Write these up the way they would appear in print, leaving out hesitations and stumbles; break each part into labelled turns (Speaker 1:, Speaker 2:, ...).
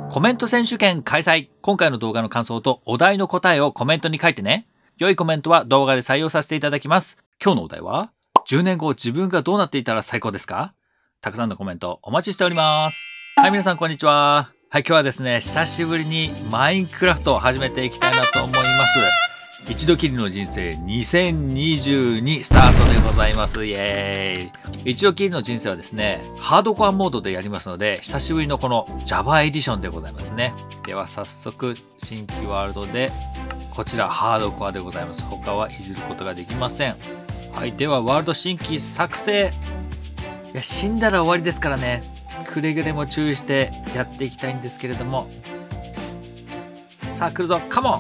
Speaker 1: コメント選手権開催。今回の動画の感想とお題の答えをコメントに書いてね。良いコメントは動画で採用させていただきます。今日のお題は、10年後自分がどうなっていたら最高ですか？たくさんのコメントお待ちしております。はい、皆さんこんにちは。はい、今日はですね、久しぶりにマインクラフトを始めていきたいなと思います。一度きりの人生2022スタートでございます。イエーイ。一度きりの人生はですね、ハードコアモードでやりますので、久しぶりのこの Java エディションでございますね。では早速、新規ワールドで、こちらハードコアでございます。他はいじることができません。はい、ではワールド新規作成。いや、死んだら終わりですからね。くれぐれも注意してやっていきたいんですけれども。さあ来るぞ、カモン。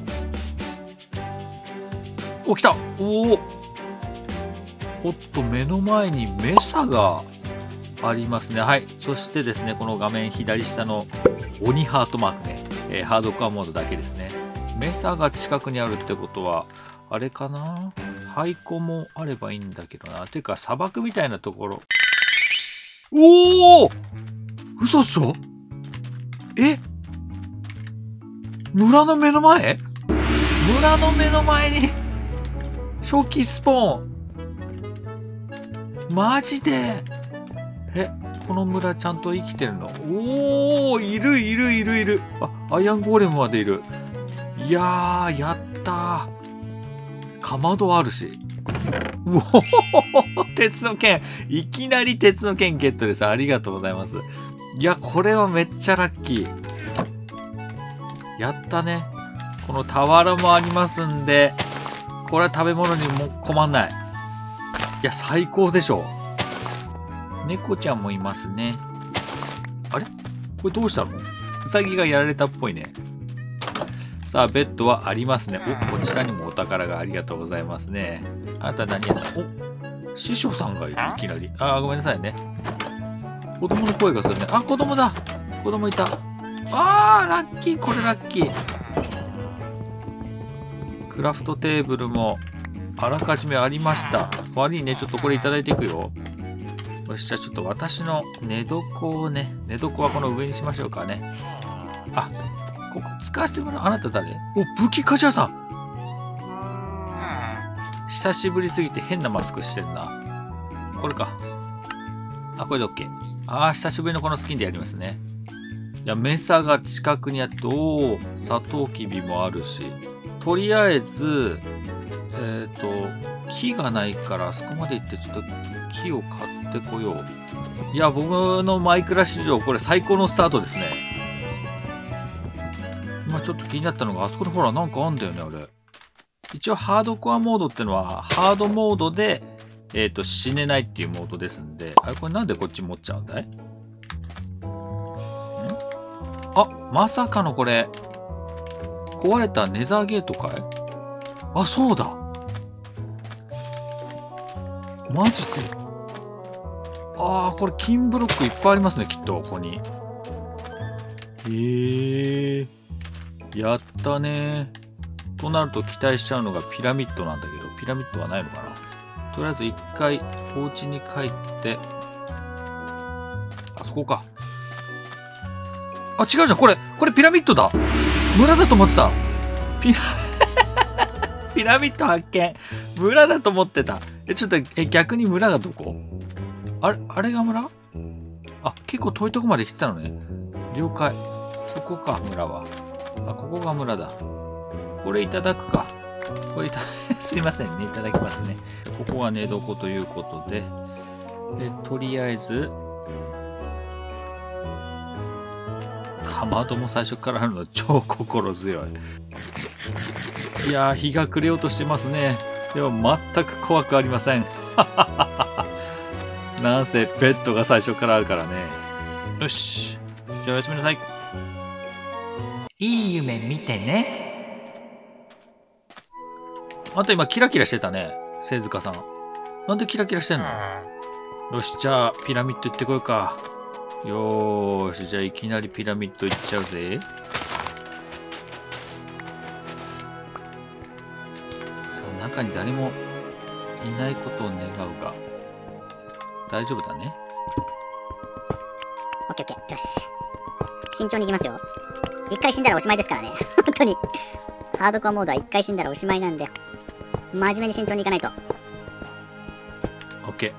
Speaker 1: お、来た。おお。おっと、目の前にメサがありますね。はい。そしてですね、この画面左下の鬼ハートマークね、ハードコアモードだけですね。メサが近くにあるってことは、あれかな？廃校もあればいいんだけどな。ていうか、砂漠みたいなところ。おお！嘘っしょ？え？村の目の前？村の目の前に初期スポーン。マジで？この村ちゃんと生きてるの？おー、いる。あ、アイアンゴーレムまでいる。いやー、やったー。かまどあるし。うおー、鉄の剣。いきなり鉄の剣ゲットです。ありがとうございます。いや、これはめっちゃラッキー。やったね。この俵もありますんで、これは食べ物にも困んない。いや、最高でしょ。猫ちゃんもいますね。あれ？これどうしたの？ウサギがやられたっぽいね。さあ、ベッドはありますね。お、こちらにもお宝がありがとうございますね。あなた何屋さん？お、師匠さんがいる、いきなり。あー、ごめんなさいね。子供の声がするね。あ、子供だ。子供いた。あー、ラッキー。これラッキー。クラフトテーブルもあらかじめありました。悪いね。ちょっとこれいただいていくよ。よし、じゃあちょっと私の寝床をね、寝床はこの上にしましょうかね。あ、ここ使わせてもらう。あなた誰？お、武器鍛冶屋さん。久しぶりすぎて変なマスクしてるな。これか。あ、これで OK。あー、久しぶりのこのスキンでやりますね。いや、メサが近くにあって、おー、サトウキビもあるし。とりあえず、木がないから、あそこまで行ってちょっと木を買ってこよう。いや、僕のマイクラ史上、これ最高のスタートですね。今ちょっと気になったのが、あそこにほら、なんかあんだよね、あれ。一応、ハードコアモードってのは、ハードモードで、死ねないっていうモードですんで、あれ、これなんでこっち持っちゃうんだい？あ、まさかのこれ、壊れたネザーゲートかい？あ、そうだ。マジで？ああ、これ金ブロックいっぱいありますね、きっと、ここに。やったね。となると期待しちゃうのがピラミッドなんだけど、ピラミッドはないのかな？とりあえず一回、お家に帰って、あそこか。あ、違うじゃん、これピラミッドだ。村だと思ってた。ピラミッド発見。村だと思ってた。ちょっと、逆に村がどこ？あれが村？あ、結構遠いとこまで来てたのね。了解。そこか、村は。あ、ここが村だ。これいただくか。これすいませんね。いただきますね。ここが寝床ということで。とりあえず、かまども最初からあるの超心強い。いやー、日が暮れようとしてますね。でも全く怖くありません。なんせベッドが最初からあるからね。よし。じゃあおやすみなさい。いい夢見てね。あんた今キラキラしてたね。聖塚さん。なんでキラキラしてんの？よし、じゃあピラミッド行ってこようか。よーし、じゃあいきなりピラミッド行っちゃうぜ。中に誰もいないことを願うが、大丈夫だね。
Speaker 2: オッケーオッケー。よし。慎重に行きますよ。 一回死んだらおしまいですからね。本当に。ハードコアモードは一回死んだらおしまいなんで、真面目に慎重にいかないと。
Speaker 1: オッケ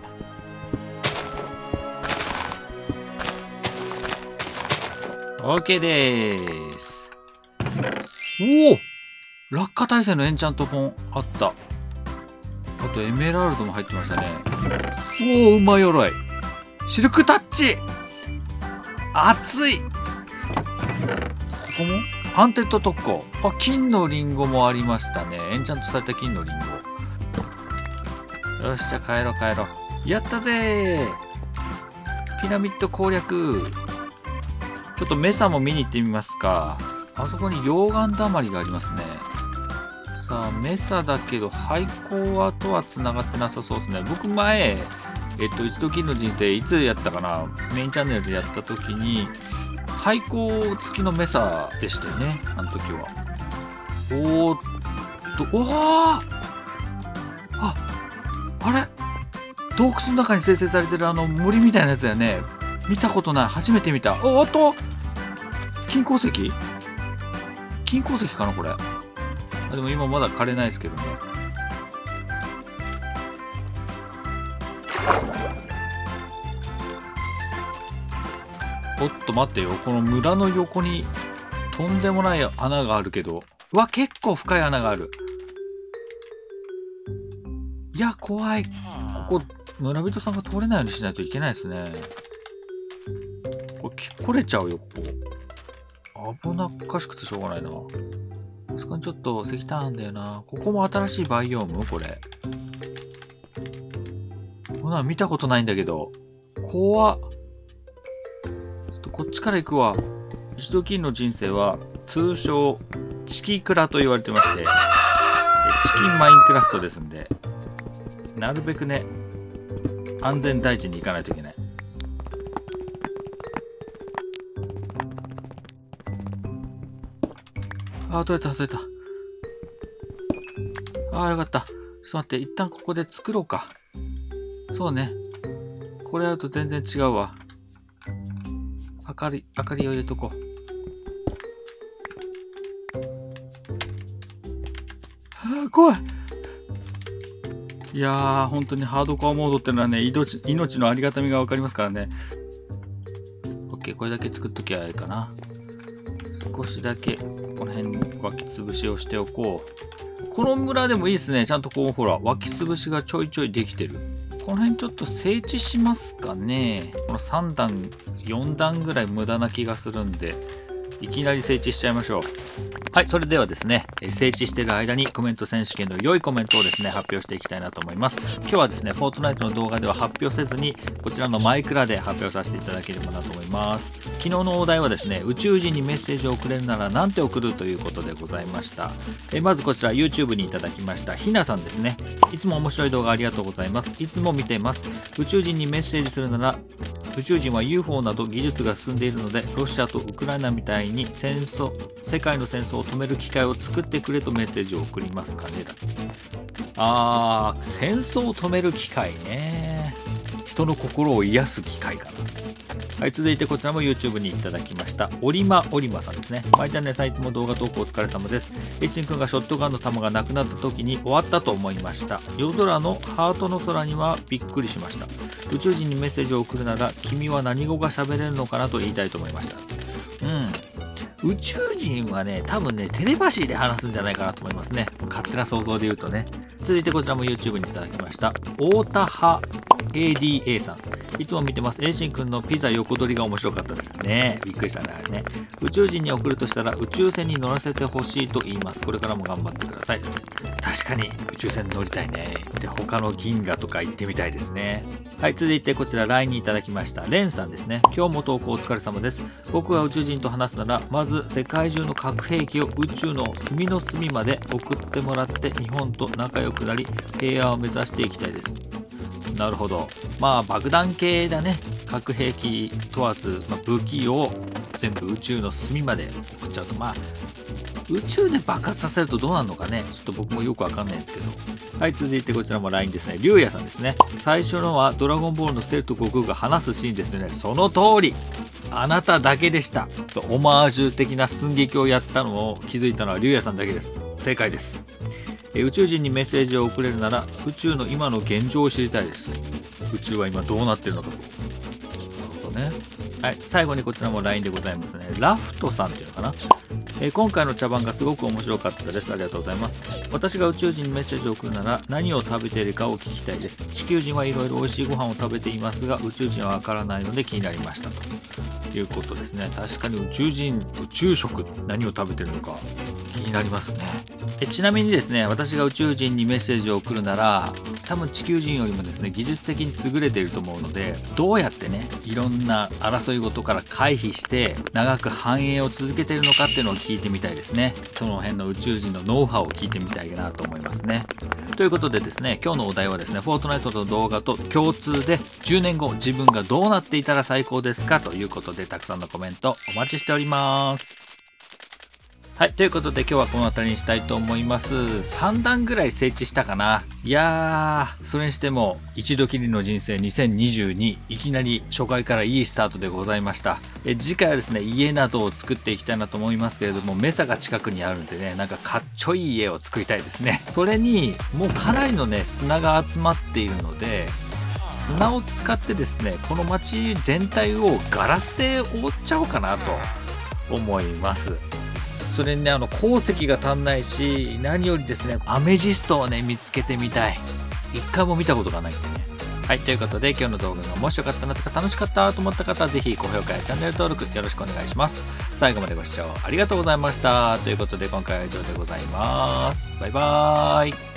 Speaker 1: ー。オッケーでーす。おお、落下耐性のエンチャント本あった。あとエメラルドも入ってましたね。おお、馬鎧。シルクタッチ。熱い。ここもアンテッド特攻。あ、金のリンゴもありましたね。エンチャントされた金のリンゴ。よし、じゃあ帰ろう帰ろう。やったぜー。ピラミッド攻略。ちょっとメサも見に行ってみますか。あそこに溶岩だまりがありますね。さあ、メサだけど、廃校とは繋がってなさそうですね。僕前、一度きりの人生、いつやったかな、メインチャンネルでやった時に、廃校付きのメサでしたよね、あの時は。おーっと、おーあれ洞窟の中に生成されてる森みたいなやつだよね。見たことない。初めて見た。おっと金鉱石金鉱石かなこれ。でも今まだ枯れないですけどね。おっと待ってよ。この村の横にとんでもない穴があるけど。うわ、結構深い穴がある。いや、怖い。ここ、村人さんが通れないようにしないといけないですね。これ、来れちゃうよ、ここ。危なっかしくてしょうがないな。あそこにちょっと石炭あんだよな。ここも新しいバイオームこれ。こんなの見たことないんだけど。怖っ。ちょっとこっちから行くわ。一度きりの人生は、通称、チキクラと言われてまして、チキンマインクラフトですんで、なるべくね、安全第一に行かないといけない。あ、取れた、取れた。ああ、よかった。ちょっと待って、一旦ここで作ろうか。そうね。これやると全然違うわ。明かりを入れとこう。はあ、怖い。いやー、本当にハードコアモードってのはね、命のありがたみがわかりますからね。OK、これだけ作っときゃいいかな。少しだけ、ここら辺に湧き潰しをしておこう。この村でもいいですね。ちゃんとこう、ほら、湧き潰しがちょいちょいできてる。この辺ちょっと整地しますかね。この3段、4段ぐらい無駄な気がするんで、いきなり整地しちゃいましょう。はい、それではですね、整地している間にコメント選手権の良いコメントをですね、発表していきたいなと思います。今日はですね、フォートナイトの動画では発表せずに、こちらのマイクラで発表させていただければなと思います。昨日のお題はですね、宇宙人にメッセージを送れるなら何て送るということでございました。まずこちら YouTube にいただきましたひなさんですね。いつも面白い動画ありがとうございます。いつも見ています。宇宙人にメッセージするなら、宇宙人は UFO など技術が進んでいるので、ロシアとウクライナみたいに世界の戦争を止める機会を作ってくれとメッセージを送りますかね。戦争を止める機会ね。人の心を癒す機会かな。はい、続いてこちらも YouTube にいただきましたオリマさんですね。マイタネさんいつも動画投稿お疲れ様です。エイシンくんがショットガンの弾がなくなった時に終わったと思いました。夜空のハートの空にはびっくりしました。宇宙人にメッセージを送るなら君は何語が喋れるのかなと言いたいと思いました。宇宙人はね、多分ね、テレパシーで話すんじゃないかなと思いますね。勝手な想像で言うとね。続いてこちらも YouTube にいただきました。太田派 ADA さん。いつも見てます。エイシンくんのピザ横取りが面白かったですね。びっくりしたね、あれね。宇宙人に送るとしたら宇宙船に乗らせてほしいと言います。これからも頑張ってください。確かに宇宙船乗りたいね。で、他の銀河とか行ってみたいですね。はい、続いてこちら LINE にいただきました。レンさんですね。今日も投稿お疲れ様です。僕が宇宙人と話すなら、まず世界中の核兵器を宇宙の隅の隅まで送ってもらって日本と仲良くなり、平和を目指していきたいです。なるほど。まあ爆弾系だね。核兵器問わず、武器を全部宇宙の隅まで送っちゃうと、宇宙で爆発させるとどうなるのかね。ちょっと僕もよくわかんないんですけど。はい、続いてこちらも LINE ですね。りゅうやさんですね。最初のはドラゴンボールのセルと悟空が話すシーンですよね。その通り。 あなただけでしたとオマージュ的な寸劇をやったのを気づいたのは竜也さんだけです。正解です。宇宙人にメッセージを送れるなら宇宙の今の現状を知りたいです。宇宙は今どうなってるのかと。なるほどね。はい、最後にこちらも LINE でございますね。ラフトさんっていうのかな。今回の茶番がすごく面白かったです。ありがとうございます。私が宇宙人にメッセージを送るなら何を食べているかを聞きたいです。地球人はいろいろ美味しいご飯を食べていますが宇宙人はわからないので気になりましたということですね。確かに宇宙食何を食べてるのか気になりますね。ちなみにですね、私が宇宙人にメッセージを送るなら多分地球人よりもですね技術的に優れていると思うので、どうやってねいろんな争い事から回避して長く繁栄を続けているのかっていうのを聞いてみたいですね。その辺の宇宙人のノウハウを聞いてみたいなと思いますね。ということでですね、今日のお題はですね、フォートナイトの動画と共通で10年後自分がどうなっていたら最高ですかということで、たくさんのコメントお待ちしております。はい、ということで今日はこの辺りにしたいと思います。3段ぐらい整地したかな。いやー、それにしても一度きりの人生2022、いきなり初回からいいスタートでございました。次回はですね、家などを作っていきたいなと思いますけれども、メサが近くにあるんでね、なんかかっちょいい家を作りたいですね。それにもうかなりのね砂が集まっているので、砂を使ってですね、この街全体をガラスで覆っちゃおうかなと思います。それにね、鉱石が足んないし、何よりですね、アメジストをね、見つけてみたい。一回も見たことがないんでね。はい、ということで今日の動画がもしよかったなとか楽しかったと思った方は、ぜひ高評価やチャンネル登録よろしくお願いします。最後までご視聴ありがとうございました。ということで今回は以上でございます。バイバーイ。